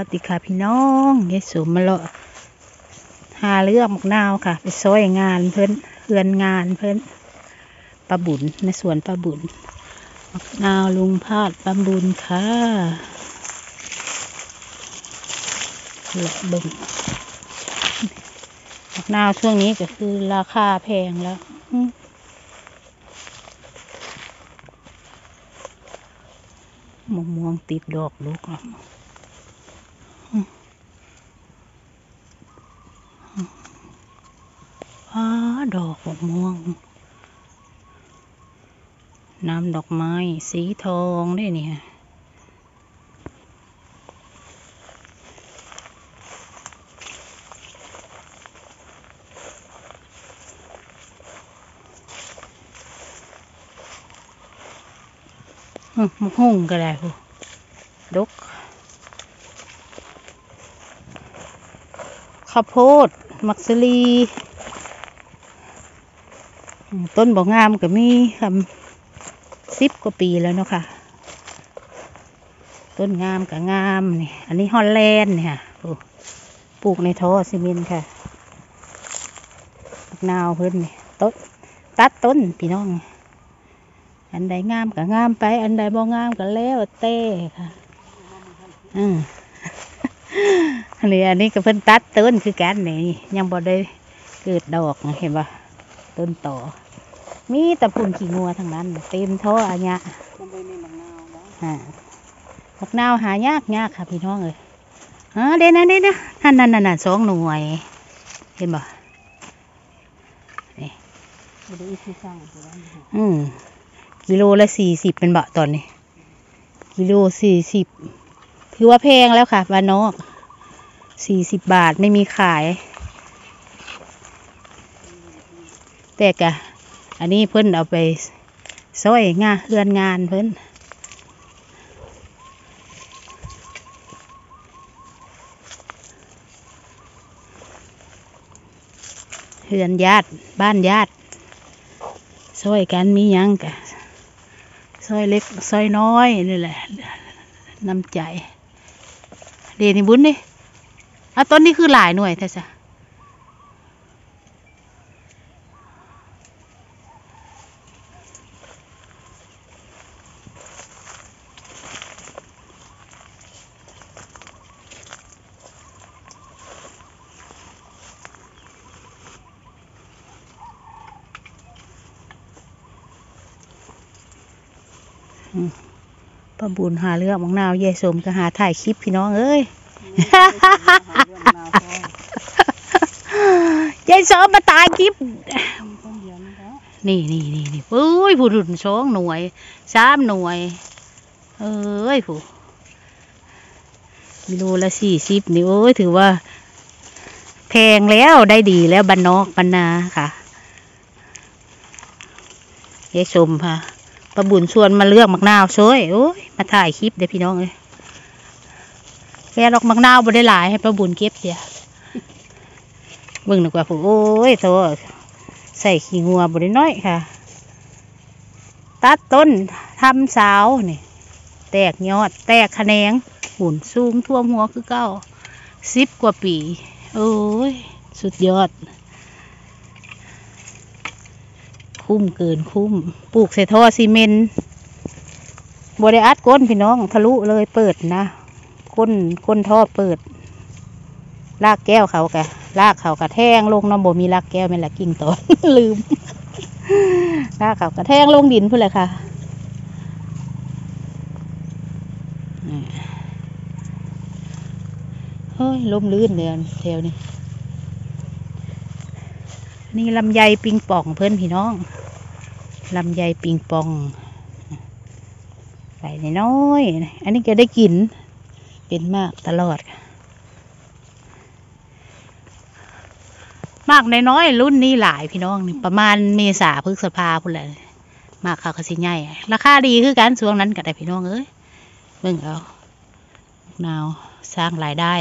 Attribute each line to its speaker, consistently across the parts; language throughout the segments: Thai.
Speaker 1: ดีค่ะพี่น้องยายสมมาเลาะหาเลือกมะนาวค่ะไปซอยงานเพิ่นเฮือนงานเพิ่นป้าบุญในสวนป้าบุญมะนาวลุงพาดป้าบุญค่ะละเบิ่งมะนาวช่วงนี้ก็คือราคาแพงแล้วมะม่วงติดดอกลูกดอกมะม่วงน้ำดอกไม้สีทองได้เนี่ยมะฮุ่งก็ได้ผู้ดกข้าวโพดมักสลีต้นบ่งามก็มีคำ10 กว่าปีแล้วเนาะค่ะต้นงามกับงามนี่อันนี้ฮอลแลนด์เนี่ยปลูกในท่อซีเมนต์ค่ะมะนาวเพิ่นนี่ต้นตัดต้นพี่น้องอันใดงามก็งามไปอันใดบ่งามก็แล้วแต่ค่ะอันนี้ก็เพิ่นตัดต้นคือกันนี่ยังบ่ได้เกิดดอกเห็นป่ะต้นต่อมีแต่พุ่นขี้งัวทั้งนั้นเต็มท่ออันเนี้ยมะนาวหายากค่ะพี่น้องเลยเด่นนะนั่น2 หน่วยเห็นป่ะนี่กิโลละ40เป็นบาทตอนนี้กิโล40ถือว่าแพงแล้วค่ะบ้านนอก40 บาทไม่มีขายแต่กะอันนี้เพิ่นเอาไปซอยเฮือนงานเพิ่นเฮือนญาติบ้านญาติซอยกันมีหยังกะซอยเล็กซอยน้อยนี่แหละน้ำใจเดนี่บุญนี่ต้นนี้คือหลายหน่วยแท้จ้ะป้าบุญหาเรื่องมะนาวยายสมก็หาถ่ายคลิปพี่น้องเอ้ยยายสมมาตายคลิปนี่ปุ้ยผู้รุ่น2 หน่วย3 หน่วยผู้กิโลละ40นี่โอ้ยถือว่าแพงแล้วได้ดีแล้วบ้านนอกบ้านนาค่ะยายสมค่ะป้าบุญชวนมาเลือกมะนาวซอยโอ้ยมาถ่ายคลิปเด้อพี่น้องเลยแค่ดอกมะนาวบ่ได้หลายให้ป้าบุญเก็บเสียเบิ่งหนึ่งกว่าผู้โอ้ยโตใส่ขี้งัวบ่ได้น้อยค่ะตัดต้นทำสาวนี่แตกยอดแตกแขนงหุ่นสูงท่วมหัวคือเก้า10 กว่าปีโอ้ยสุดยอดคุ้มเกินคุ้มปลูกใส่ท่อซีเมนต์บริอัดก้นพี่น้องทะลุเลยเปิดนะก้นท่อเปิดลากแก้วเขาแกลากเขากระแทงลงน้ำบ่มีลากแก้วไม่ละกิ่งต่อ ลืมลากเขากระแทงลงดินเพื่ออะไรค่ะเฮ้ยลมลื่นเลยแถวนี้นี่ลำไยปิงป่องเพื่อนพี่น้องลำไยปิงป่องใส่น้อยอันนี้ก็ได้กินเป็นมากตลอดมากน้อยรุ่นนี้หลายพี่น้องนี่ประมาณเมษาพฤษภาพุ่นแหละมากเขาก็สิใหญ่ราคาดีคือกันช่วงนั้นก็ได้พี่น้องเอ้ยเบิ่งเอานาวสร้างรายได้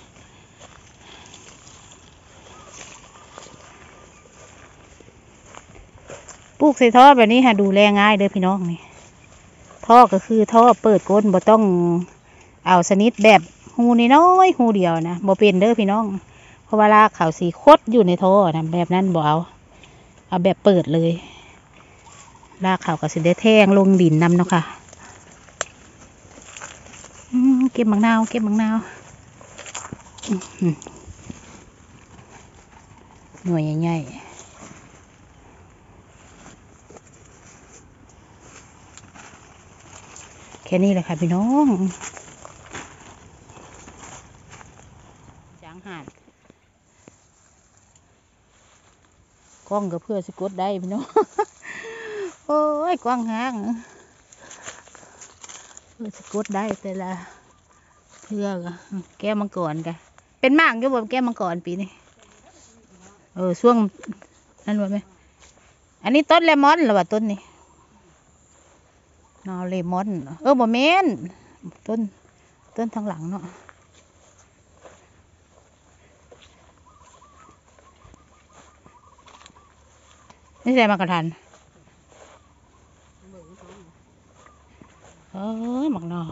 Speaker 1: ปลูกใส่ท่อแบบนี้ค่ะดูแลง่ายเด้อพี่น้องนี่ท่อก็คือท่อเปิดก้นบ่ต้องเอาชนิดแบบหูนี่น้อยหูเดียวนะบ่เป็นเด้อพี่น้องเพราะว่าลากเขาสีคดอยู่ในท่อนะแบบนั้นบ่เอาแบบเปิดเลยลากเขาก็สิได้แทงลงดินนำเนาะค่ะเก็บมะนาวเก็บมะนาวหน่วยใหญ่ๆแค่นี้แหละค่ะพี่น้องจังหาดกล้องก็เพื่อสกดได้พี่น้อง โอ้ยกว้างห้างเพื่อสกดได้แต่ละเพื่อแก้มังกรกันเป็นมากอยู่บ่แก้มังกรปีนี้ช่วงนั่นว่าไหมอันนี้ต้นเลมอนหรือว่าต้นนี้นอเลมอนบ่แม่นต้นทางหลังเนาะนี่ใส่มากระทันหมักนาว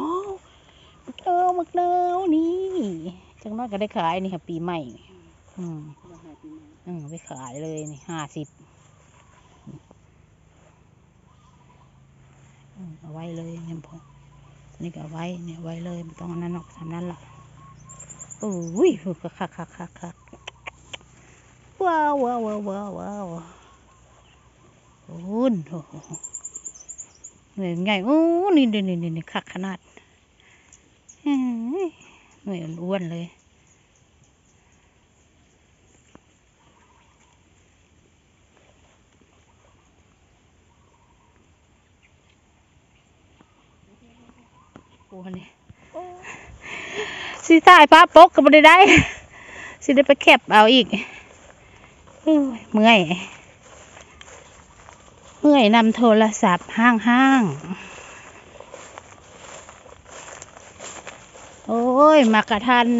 Speaker 1: นี่จังน้อยก็ได้ขายนี่ค่ะปีใหม่ไปขายเลยนี่50เอาไว้เลยเนี่ยพอนี่ก็เอาไว้เนี่ยไว้เลยไม่ต้องนั้นหรอกทำนั้นหรอกโอ้ยคักว้าวโอ้นเหนื่อยไงโอ้นี่คักขนาดเหนื่อยอ้วนเลยโอ้นี่สิถ่ายภาพปกก็ไม่ได้สิได้ไปแคปเอาอีกเมื่อยนำโทรศัพท์ห้างโอ้ยมากระทัน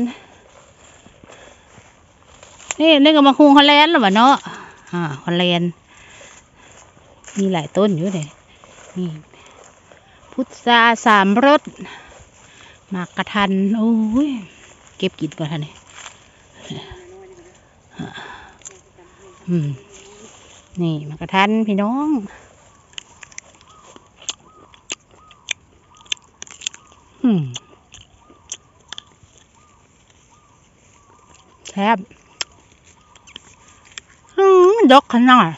Speaker 1: นี่ก็มาคุงฮอลแลนด์หรอวะเนาะฮอลแลนด์มีหลายต้นอยู่เลยนี่พุทรา3 รสมากระทันโอ้ยเก็บกินก่อนท่านนี่นี่มากระทันพี่น้องแซ่บดกขนาด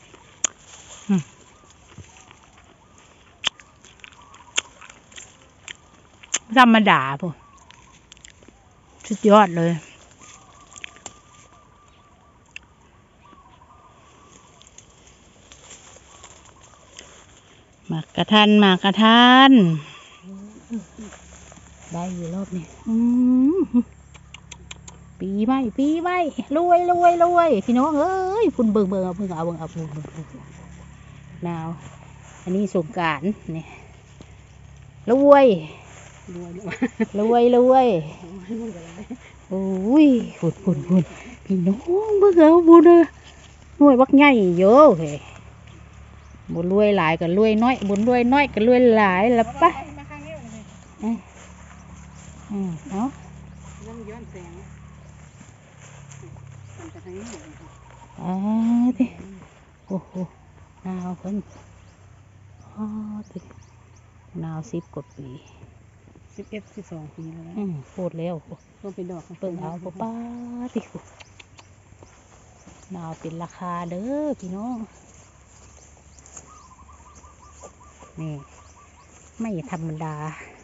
Speaker 1: ธรรมดาพวกสุดยอดเลยมากระทันได้อยู่รอบนี้ปีใหม่รวยพี่น้องเอ้ยพุ่นเบิ่งเอาพุ่นเอาหนาวอันนี้สงกรานต์นี่รวยโอ้ยพุ่นพี่น้องเบิ่งเอาพุ่นรวยบักใหญ่เยอะเฮ้บุญรวยหลายก็รวยน้อยบุญรวยน้อยก็รวยหลายละปะเนาะดิโอ้โหหนาวเพิ่นดิหนาว10 กว่าปี11 12 ปีแล้วโคตรแล้วเพิ่งเป็นดอกเพิ่งเอาป้าดิหนาวเป็นราคาเด้อพี่น้องนี่ไม่ธรรมดา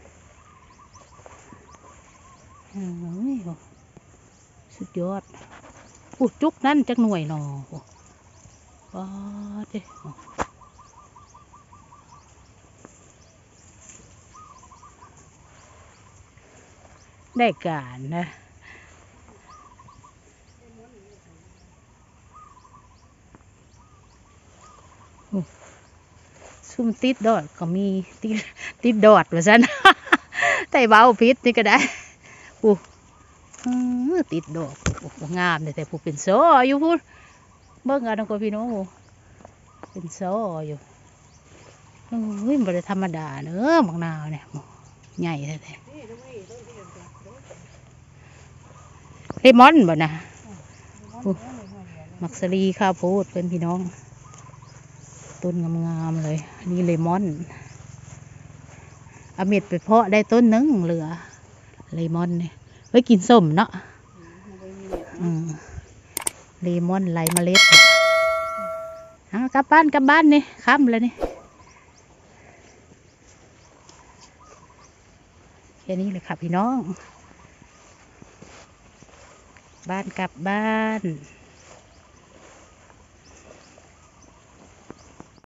Speaker 1: สุดยอดจุกนั่นจักหน่วยหนอป้าเด้ได้การนะซุ่มติดดอดก็มีติดดอดว่าซั่น ไต่เบาพิษนี่ก็ได้ติดดอกงามแต่ผู้เป็นโซ่อยู่พูดเบิ่งเอาน้องพี่น้องเป็นโซ่อยู่บริธรรมดาเนอะมะนาวเนี่ยใหญ่แท้มอนบ่นะมักสลีข้าวโพดเพื่อนพี่น้องต้นงามๆเลยนี่เลมอนเอาเม็ดไปเพาะได้ต้นนึงเหลือเลมอนเนี่ยไว้กินส้มเนาะเลมอนไหลเมล็ดกลับบ้านนี่ค่ำเลยนี่แค่นี้เลยค่ะพี่น้องบ้านกลับบ้าน